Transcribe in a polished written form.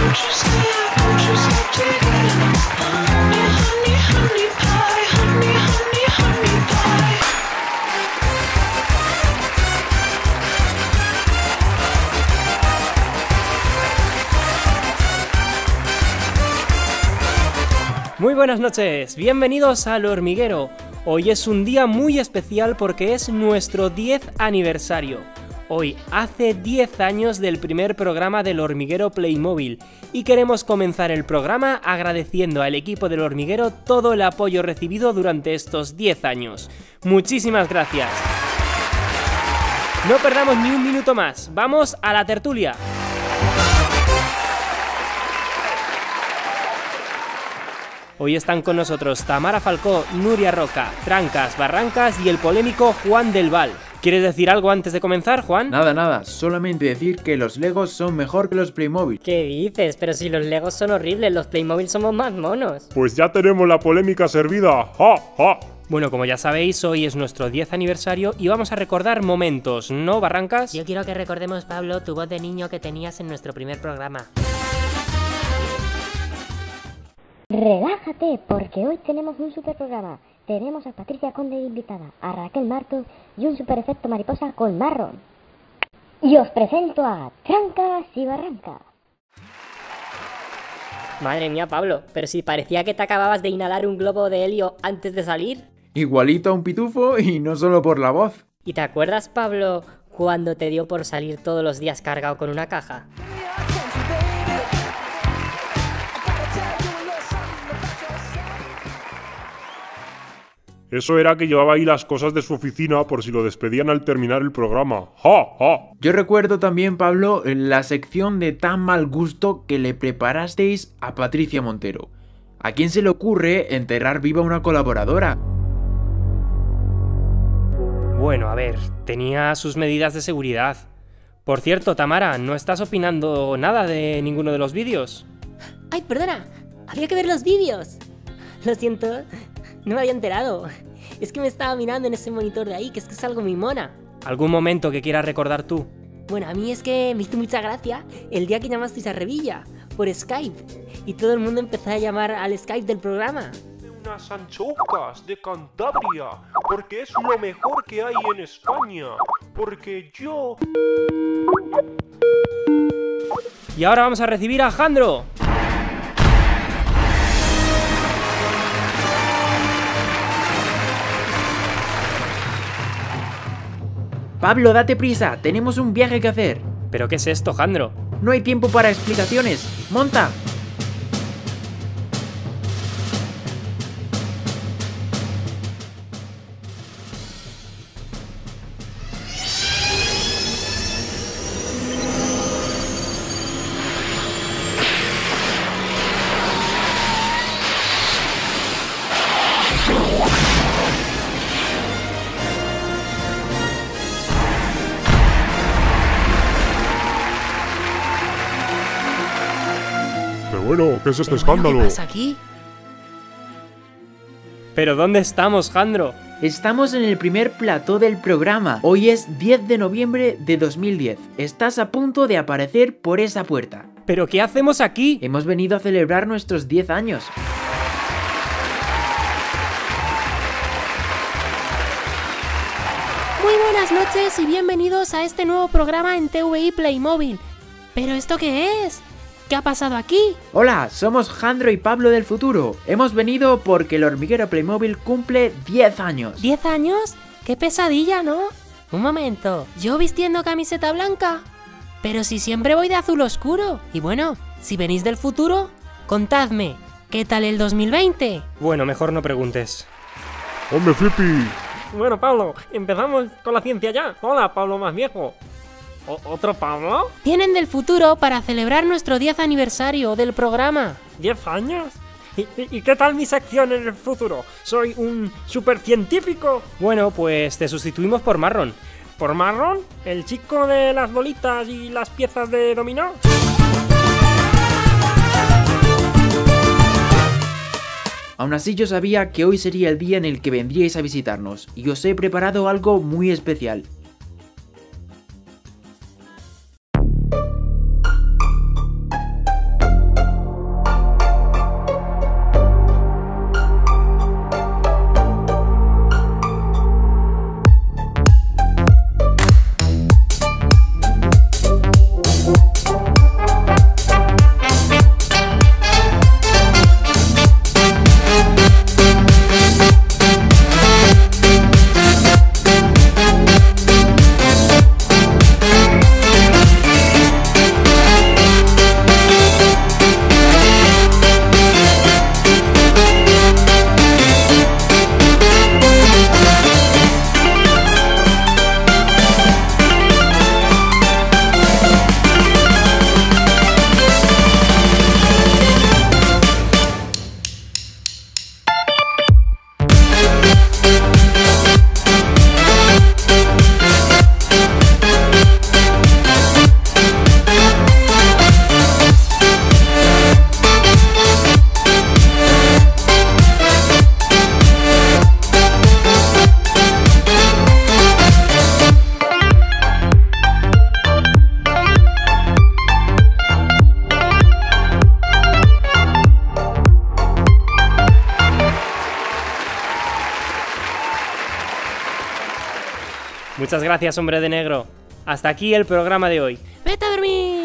Muy buenas noches, bienvenidos al Hormiguero. Hoy es un día muy especial porque es nuestro 10 aniversario. Hoy hace 10 años del primer programa del Hormiguero Playmobil y queremos comenzar el programa agradeciendo al equipo del Hormiguero todo el apoyo recibido durante estos 10 años. Muchísimas gracias. No perdamos ni un minuto más, vamos a la tertulia. Hoy están con nosotros Tamara Falcó, Nuria Roca, Trancas, Barrancas y el polémico Juan del Val. ¿Quieres decir algo antes de comenzar, Juan? Nada, solamente decir que los Legos son mejor que los Playmobil. ¿Qué dices? Pero si los Legos son horribles, los Playmobil somos más monos. Pues ya tenemos la polémica servida. ¡Ja, ja! Bueno, como ya sabéis, hoy es nuestro 10 aniversario y vamos a recordar momentos, ¿no, Barrancas? Yo quiero que recordemos, Pablo, tu voz de niño que tenías en nuestro primer programa. Relájate, porque hoy tenemos un super programa. Tenemos a Patricia Conde invitada, a Raquel Martos y un super efecto mariposa con Marron. Y os presento a Trancas y Barrancas. Madre mía, Pablo, pero si parecía que te acababas de inhalar un globo de helio antes de salir. Igualito a un pitufo y no solo por la voz. ¿Y te acuerdas, Pablo, cuando te dio por salir todos los días cargado con una caja? Eso era que llevaba ahí las cosas de su oficina por si lo despedían al terminar el programa. ¡Ja, ja! Yo recuerdo también, Pablo, la sección de tan mal gusto que le preparasteis a Patricia Montero. ¿A quién se le ocurre enterrar viva a una colaboradora? Bueno, a ver, tenía sus medidas de seguridad. Por cierto, Tamara, ¿no estás opinando nada de ninguno de los vídeos? ¡Ay, perdona! Había que ver los vídeos. Lo siento, no me había enterado. Es que me estaba mirando en ese monitor de ahí, que es algo muy mona. ¿Algún momento que quieras recordar tú? Bueno, a mí es que me hizo mucha gracia el día que llamasteis a Revilla por Skype y todo el mundo empezó a llamar al Skype del programa. Unas anchoucas de Cantabria, porque es lo mejor que hay en España. Porque yo... Y ahora vamos a recibir a Jandro. Pablo, date prisa, tenemos un viaje que hacer. ¿Pero qué es esto, Jandro? No hay tiempo para explicaciones. ¡Monta! Bueno, ¿qué es este Pero escándalo? bueno, ¿qué pasa aquí? ¿Pero dónde estamos, Jandro? Estamos en el primer plató del programa. Hoy es 10 de noviembre de 2010. Estás a punto de aparecer por esa puerta. ¿Pero qué hacemos aquí? Hemos venido a celebrar nuestros 10 años. Muy buenas noches y bienvenidos a este nuevo programa en TVI Playmobil. ¿Pero esto qué es? ¿Qué ha pasado aquí? Hola, somos Jandro y Pablo del futuro. Hemos venido porque el Hormiguero Playmobil cumple 10 años. ¿10 años? ¡Qué pesadilla!, ¿no? Un momento, ¿yo vistiendo camiseta blanca? Pero si siempre voy de azul oscuro. Y bueno, si venís del futuro, contadme, ¿qué tal el 2020? Bueno, mejor no preguntes. ¡Hombre, Flippy! Bueno, Pablo, empezamos con la ciencia ya. Hola, Pablo más viejo. ¿Otro Pablo? Vienen del futuro para celebrar nuestro 10 aniversario del programa. ¿10 años? ¿Y qué tal mi sección en el futuro? ¿Soy un supercientífico? Bueno, pues te sustituimos por Marron. ¿Por Marron? ¿El chico de las bolitas y las piezas de dominó? Aún así yo sabía que hoy sería el día en el que vendríais a visitarnos, y os he preparado algo muy especial. Muchas gracias, hombre de negro. Hasta aquí el programa de hoy. ¡Vete a dormir!